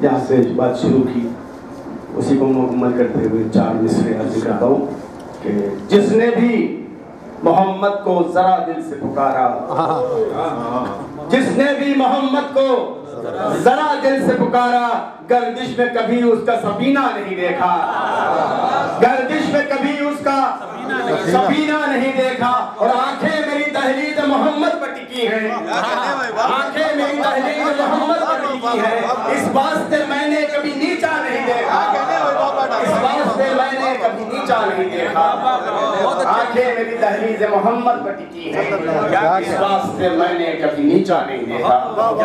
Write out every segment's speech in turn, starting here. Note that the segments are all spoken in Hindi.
जहाँ से बात शुरू की उसी को मुकम्मल करते हुए 4 मिसरे अर्ज करता हूँ कि जिसने भी मोहम्मद को जरा दिल से पुकारा, जिसने भी मोहम्मद को जरा दिल से पुकारा, गर्दिश में कभी उसका सफीना नहीं देखा, गर्दिश में कभी उसका सफीना नहीं देखा। और आंखें मेरी तहरीर मोहम्मद पर टिकी हैं, आंखें मेरी तहरीर मोहम्मद पर टिकी हैं। इस वास्ते मैंने कभी नीचा नहीं देखा, इस वास्ते मैंने कभी नीचा नहीं देखा। आंखें मेरी तहरीर मोहम्मद पर टिकी हैं, इस वास्ते मैंने कभी नीचा नहीं देखा।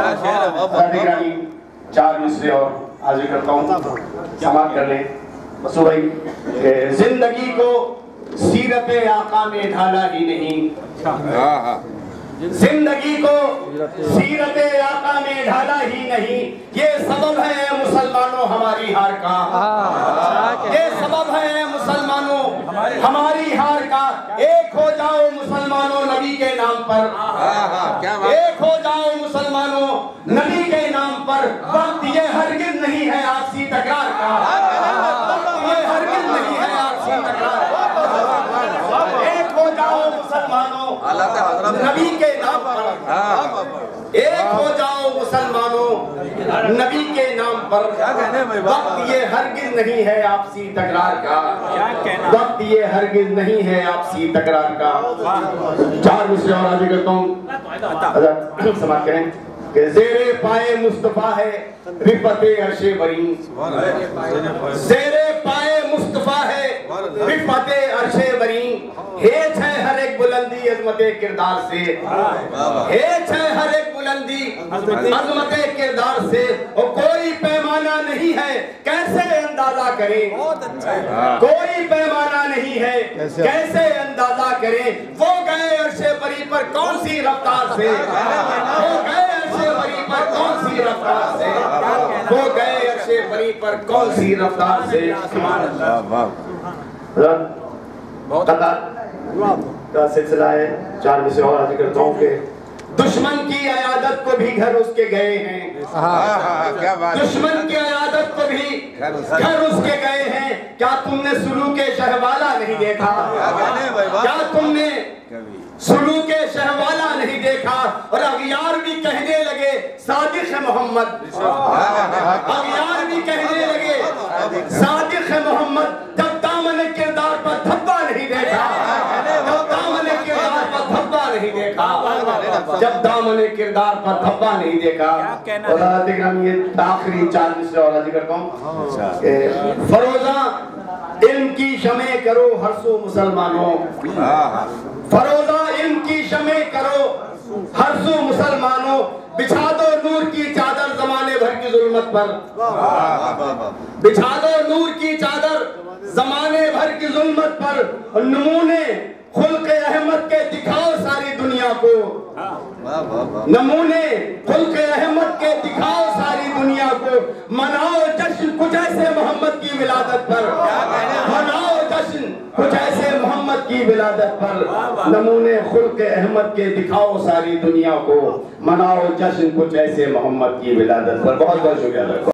4 मिसरे और हाजिर करता हूँ, समाप्त कर लें। बसो भाई, जिंदगी को सीरत आका में ढाला ही नहीं, जिंदगी को सीरत आका में ढाला ही नहीं, ये सबब है मुसलमानों हमारी हार का, ये सबब है मुसलमानों हमारी हार का। एक हो जाओ मुसलमानों नबी के नाम पर, एक हो जाओ मुसलमानों नबी के नाम पर। वक्त ये हरगिज़ नहीं है आपसी तकरार का, ये हरगिज़ नहीं है आपसी तकरार का। एक हो जाओ मुसलमानों नबी के नाम पर, एक हो जाओ मुसलमानों नबी के नाम पर। वक्त ये हरगिज़ नहीं है आपसी तकरार का, वक्त ये हरगिज़ नहीं है आपसी तकरार का। 4 मिसरे और आगे करता हूँ, समाप्त करें कि जेरे पाए मुस्तफा है रिफते अर्शे बरी, जेरे पाए मुस्तफा है रिफते अर्शे बरी। हेच है हर एक बुलंदी अजमते किरदार से, हेच है हर एक बुलंदी अजमते किरदार से। और कोई पैमाना नहीं है कैसे अंदाजा करें, कोई पैमाना नहीं है कैसे अंदाजा करें। वो गए अर्शे बरी पर कौन सी रफ्तार से, वो गए अर्शे बरी पर कौन सी रफ्तार से, वो गए अर्शे बरी पर कौन सी रफ्तार से। का सिलसिला है। 4 मिसरे और आगे करता हूँ कि दुश्मन की अयादत को भी घर उसके गए हैं, दुश्मन की अयादत को भी घर उसके गए हैं। क्या तुमने सुलूके शहवाला नहीं देखा, क्या तुमने सुलूके शहवाला नहीं देखा। और अगियार भी कहने लगे सादिक है मोहम्मद, अगियार भी कहने लगे सादिक है मोहम्मद। जब दामन किरदार पर धब्बा नहीं देखा, जब दामन किरदार पर धब्बा नहीं देखा, जब दामन किरदार पर धब्बा नहीं देखा। और ये आखिरी 4 मिसरे और आगे करता हूँ। फरोजा इल्म की शमे करो हर सो मुसलमानों, फरोजा इल्म की शमे करो हर सो मुसलमानों। बिछा दो नूर की चादर जमाने भर की जुल्मत पर, बिछा दो नूर की चादर जमाने भर की जुल्मत पर। नमूने खुल्क़े अहमद के दिखाओ सारी दुनिया को, नमूने खुल्क़े अहमद के दिखाओ सारी दुनिया को। मनाओ जश्न कुछ ऐसे मोहम्मद की विलादत पर, मनाओ जश्न कुछ ऐसे मोहम्मद की विलादत पर। नमूने खुल्क़े अहमद के दिखाओ सारी दुनिया को, मनाओ जश्न कुछ ऐसे मोहम्मद की विलादत पर। बहुत बहुत शुक्रिया।